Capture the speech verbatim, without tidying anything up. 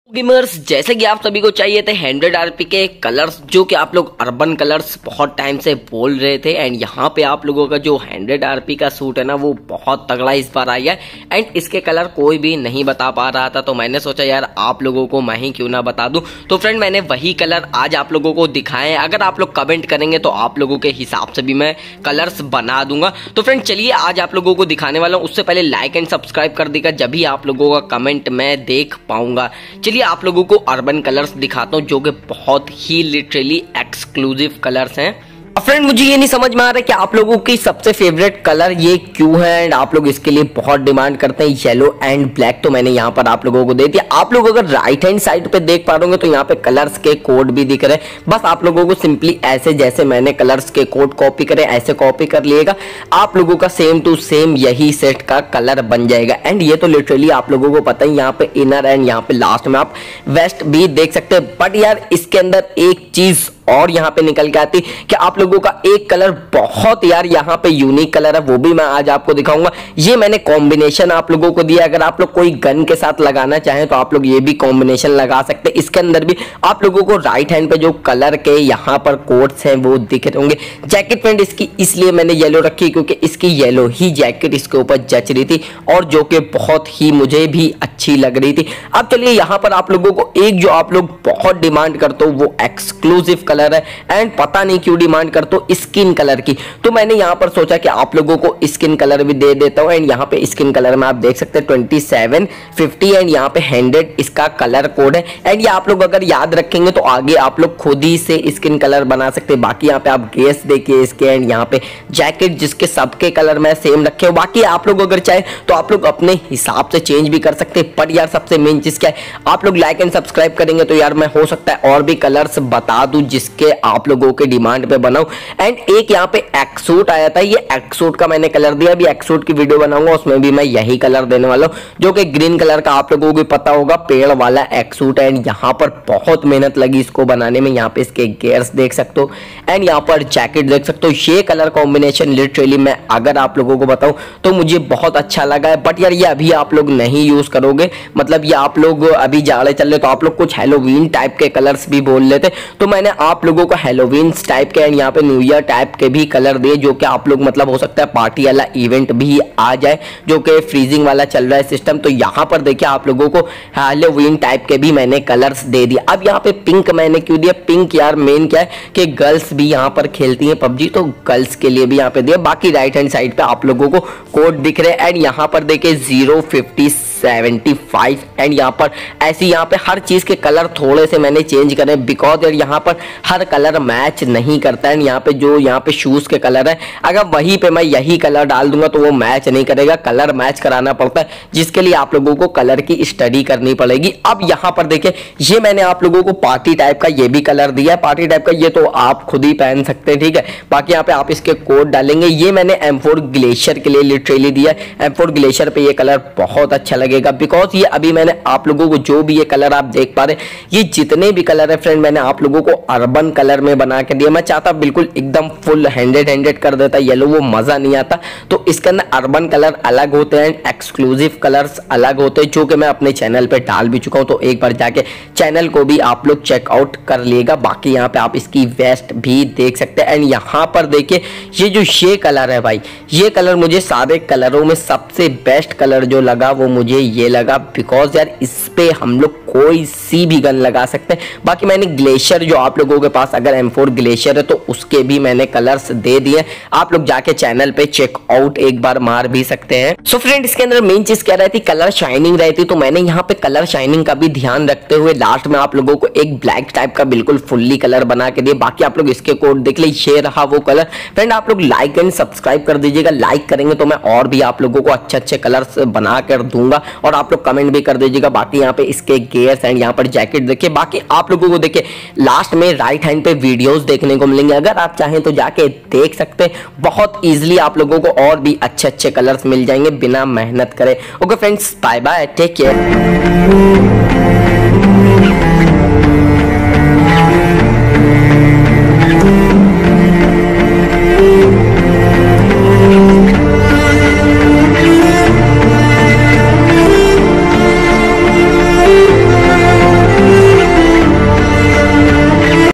Gamers, जैसे कि आप सभी को चाहिए थे हंड्रेड आरपी के कलर्स, जो कि आप लोग अर्बन कलर्स बहुत टाइम से बोल रहे थे। एंड यहाँ पे आप लोगों का जो हंड्रेड आरपी का सूट है ना, वो बहुत तगड़ा इस बार आया है। एंड इसके कलर कोई भी नहीं बता पा रहा था, तो मैंने सोचा यार आप लोगों को मैं ही क्यों ना बता दूं। तो फ्रेंड, मैंने वही कलर आज आप लोगों को दिखाए हैं। अगर आप लोग कमेंट करेंगे तो आप लोगों के हिसाब से भी मैं कलर्स बना दूंगा। तो फ्रेंड चलिए आज आप लोगों को दिखाने वाला हूँ। उससे पहले लाइक एंड सब्सक्राइब कर देगा, जब भी आप लोगों का कमेंट मैं देख पाऊंगा। चलिए आप लोगों को अर्बन कलर्स दिखाता हूं, जो कि बहुत ही लिटरली एक्सक्लूसिव कलर्स हैं। फ्रेंड, मुझे ये नहीं समझ में आ रहा कि आप लोगों की सबसे फेवरेट कलर ये क्यों है एंड आप लोग इसके लिए बहुत डिमांड करते हैं येलो एंड ब्लैक। तो मैंने यहाँ पर आप लोगों को दे दिया। आप लोग अगर राइट हैंड साइड पे देख पा रहे हो तो यहाँ पे कलर्स के कोड भी दिख रहे हैं। बस आप लोगों को सिंपली ऐसे जैसे मैंने कलर्स के कोड कॉपी करे ऐसे कॉपी कर लिएगा, आप लोगों का सेम टू सेम यही सेट का कलर बन जाएगा। एंड ये तो लिटरली आप लोगों को पता ही, यहाँ पे इनर एंड यहाँ पे लास्ट में आप वेस्ट भी देख सकते हैं। बट यार इसके अंदर एक चीज और यहाँ पे निकल के आती कि आप लोगों का एक कलर बहुत यार यहाँ पे यूनिक कलर है, वो भी मैं आज आपको दिखाऊंगा। ये मैंने कॉम्बिनेशन आप लोगों को दिया। अगर आप लोग कोई गन के साथ लगाना चाहें तो आप लोग ये भी कॉम्बिनेशन लगा सकते हैं। इसके अंदर भी आप लोगों को राइट हैंड पे जो कलर के यहाँ पर कोड्स हैं वो दिख रहे होंगे। जैकेट फ्रेंड इसकी इसलिए मैंने येलो रखी क्योंकि इसकी येलो ही जैकेट इसके ऊपर जच रही थी और जो कि बहुत ही मुझे भी अच्छी लग रही थी। अब चलिए यहाँ पर आप लोगों को एक जो आप लोग बहुत डिमांड करते हो वो एक्सक्लूसिव कलर है। एंड पता नहीं क्यों डिमांड करते हो स्किन कलर की, तो मैंने यहां पर सोचा कि आप लोगों को स्किन कलर भी दे देता हूं। एंड यहां पे स्किन कलर में आप देख सकते हैं ट्वेंटी सेवन फिफ्टी एंड यहां पे हंड्रेड इसका कलर कोड है। एंड ये आप लोग अगर याद रखेंगे तो आगे आप लोग खुद ही से स्किन कलर बना सकते हैं। बाकी यहाँ पे आप गेस देखिए इसके। एंड यहाँ पे जैकेट जिसके सबके कलर में सेम रखे। बाकी आप लोग अगर चाहे तो आप लोग अपने हिसाब से चेंज भी कर सकते हैं। पर यार सबसे मेन चीज क्या है, आप लोग लाइक एंड सब्सक्राइब करेंगे तो यार मैं हो सकता है और भी कलर्स बता दूं जिसके आप लोगों के डिमांड पे बनाऊं। एंड एक यहाँ पे एक्सूट आया था, ये एक्सूट का मैंने कलर दिया। अभी एक्सूट की वीडियो बनाऊंगा, उसमें भी मैं यही कलर देने वाला हूं, जो कि ग्रीन कलर का आप लोगों को पता होगा, पेड़ वाला एक्सूट। एंड यहाँ पर बहुत मेहनत लगी इसको बनाने में। यहाँ पे इसके गेयर्स देख सकते हो एंड यहाँ पर जैकेट देख सकते हो। ये कलर कॉम्बिनेशन लिटरली मैं अगर आप लोगों को बताऊं तो मुझे बहुत अच्छा लगा है। बट यार ये अभी आप लोग नहीं यूज करोगे, मतलब ये आप लोग अभी जाड़े चल रहे तो आप लोग कुछ हेलोवीन टाइप के कलर्स भी बोल लेते, तो मैंने आप लोगों को हेलोवीन टाइप के एंड यहाँ पे न्यू ईयर टाइप के भी कलर दिए, जो कि आप लोग मतलब हो सकता है पार्टी वाला इवेंट भी आ जाए, जो कि फ्रीजिंग वाला चल रहा है सिस्टम। तो यहाँ पर देखिए आप लोगों को हेलोवीन टाइप के भी मैंने कलर्स दे दिए। अब यहाँ पे पिंक मैंने क्यों दिया, पिंक यार मेन क्या है कि गर्ल्स भी यहाँ पर खेलती हैं पबजी, तो गर्ल्स के लिए भी यहाँ पे दिया। बाकी राइट हैंड साइड पे आप लोगों को कोड दिख रहे हैं। एंड यहाँ पर देखिए zero fifty seventy five and यहाँ पर ऐसी यहाँ पे हर चीज के कलर थोड़े से मैंने चेंज करे, बिकॉज यार यहाँ पर हर कलर मैच नहीं करता है। यहाँ पे जो यहाँ पे शूज के कलर है, अगर वहीं पे मैं यही कलर डाल दूंगा तो वो मैच नहीं करेगा। कलर मैच कराना पड़ता है, जिसके लिए आप लोगों को कलर की स्टडी करनी पड़ेगी। अब यहाँ पर देखिए ये मैंने आप लोगों को पार्टी टाइप का ये भी कलर दिया है। पार्टी टाइप का ये तो आप खुद ही पहन सकते हैं, ठीक है। बाकी यहाँ पे आप इसके कोड डालेंगे। ये मैंने एम फोर ग्लेशियर के लिए लिटरली दिया। एम फोर ग्लेशियर पे ये कलर बहुत अच्छा लगेगा, बिकॉज ये अभी मैंने आप लोगों को जो भी ये कलर आप देख पा रहे, ये जितने भी कलर है फ्रेंड मैंने आप लोगों को अर्बन कलर में बना के दिया। मैं चाहता बिल्कुल एकदम फुल हंड्रेड हंड्रेड कर देता येलो, वो मजा नहीं आता। तो इसके अंदर अर्बन कलर अलग होते हैं, एक्सक्लूसिव कलर्स अलग होते हैं, जो कि मैं अपने चैनल पे डाल भी चुका हूं। तो एक बार जाके चैनल को भी आप लोग चेकआउट कर लिएगा। बाकी यहाँ पे आप इसकी वेस्ट भी देख सकते हैं। एंड यहाँ पर देखिए ये जो ये कलर है भाई, ये कलर मुझे सारे कलरों में सबसे बेस्ट कलर जो लगा वो मुझे ये लगा, बिकॉज यार इस पे हम लोग कोई सी भी गन लगा सकते हैं। बाकी मैंने ग्लेशियर जो आप लोगों के पास अगर एम फोर ग्लेशियर है तो उसके भी मैंने कलर्स दे दिए। आप लोग जाके चैनल पे चेकआउट एक बार मार भी सकते हैं। सो so फ्रेंड इसके अंदर मेन चीज क्या रहती, कलर शाइनिंग रहती, तो मैंने यहाँ पे कलर शाइनिंग का भी ध्यान रखते हुए लास्ट में आप लोगों को एक ब्लैक टाइप का बिल्कुल फुल्ली कलर बना के दिए। बाकी आप लोग इसके कोड देख ले, ये रहा वो कलर। फ्रेंड आप लोग लाइक एंड सब्सक्राइब कर दीजिएगा। लाइक करेंगे तो मैं और भी आप लोगों को अच्छे अच्छे कलर्स बना कर दूंगा और आप लोग कमेंट भी कर दीजिएगा। बाकी यहाँ पे इसके गेयर्स एंड यहाँ पर जैकेट देखिए। बाकी आप लोगों को देखिए लास्ट में राइट हैंड पे वीडियोस देखने को मिलेंगे, अगर आप चाहें तो जाके देख सकते हैं। बहुत इजीली आप लोगों को और भी अच्छे अच्छे कलर्स मिल जाएंगे बिना मेहनत करे। Okay friends, bye bye, take care.